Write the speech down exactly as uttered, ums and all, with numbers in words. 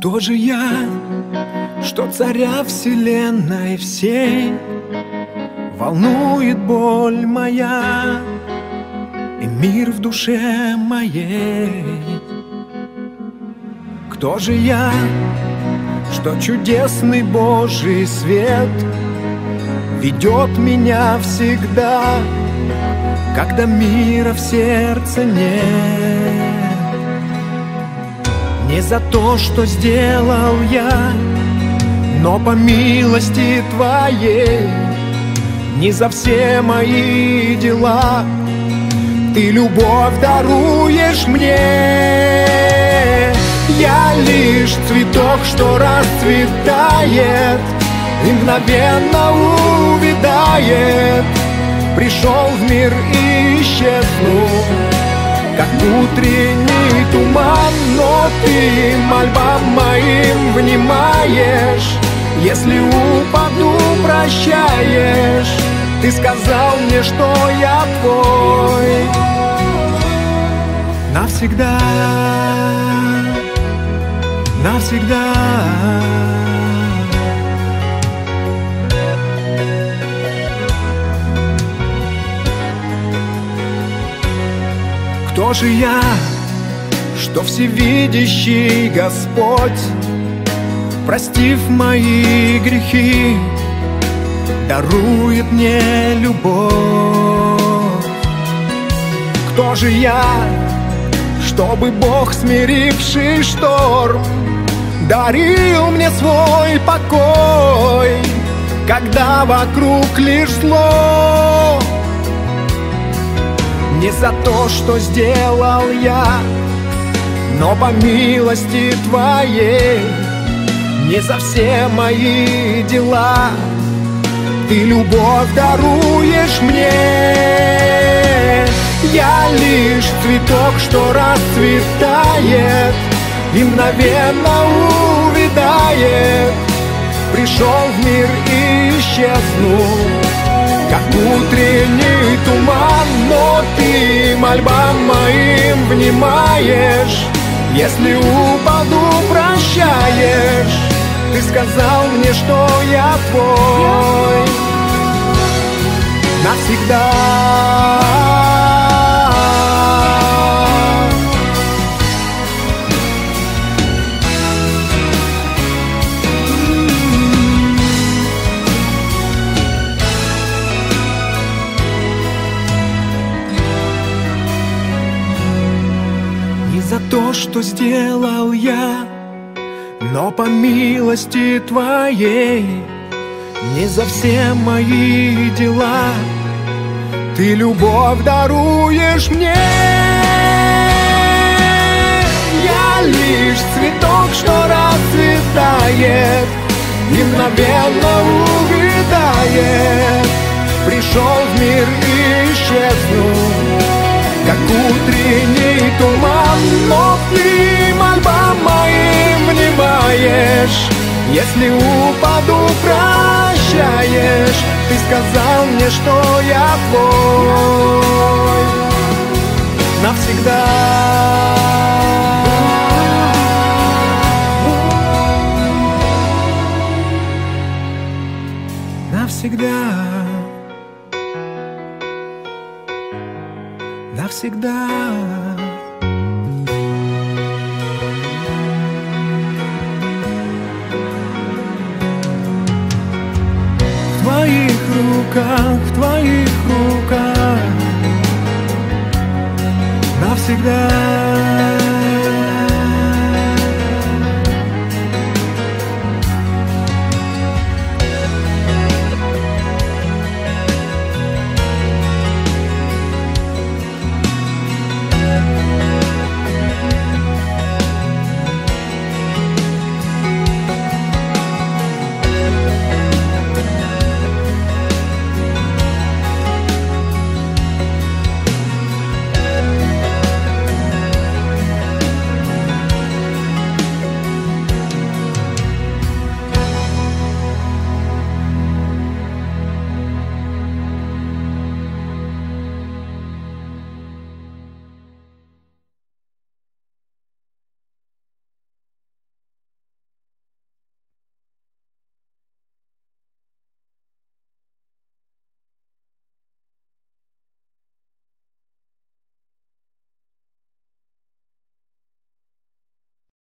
Кто же я, что царя вселенной всей волнует боль моя и мир в душе моей? Кто же я, что чудесный Божий свет ведет меня всегда, когда мира в сердце нет? Не за то, что сделал я, но по милости Твоей, не за все мои дела Ты любовь даруешь мне. Я лишь цветок, что расцветает и мгновенно увядает. Пришел в мир и исчезнул, как утренний туман, но Ты мольбам моим внимаешь. Если упаду, прощаешь. Ты сказал мне, что я Твой навсегда, навсегда. Кто же я, что всевидящий Господь, простив мои грехи, дарует мне любовь? Кто же я, чтобы Бог, смиривший шторм, дарил мне свой покой, когда вокруг лишь зло? Не за то, что сделал я, но по милости Твоей, не за все мои дела Ты любовь даруешь мне. Я лишь цветок, что расцветает и мгновенно увядает. Пришел в мир и исчезнул, как утренний туман, но Ты мольбам моим внимаешь. Если упаду, прощаешь. Ты сказал мне, что я Твой навсегда. Не за то, что сделал я, но по милости Твоей, не за все мои дела Ты любовь даруешь мне. Я лишь цветок, что расцветает и мгновенно увядает. Пришел в мир и исчезнул, как утренний туман, но Ты мольбам моим внимаешь. Если упаду, прощаешь. Ты сказал мне, что я Твой навсегда. Навсегда, навсегда.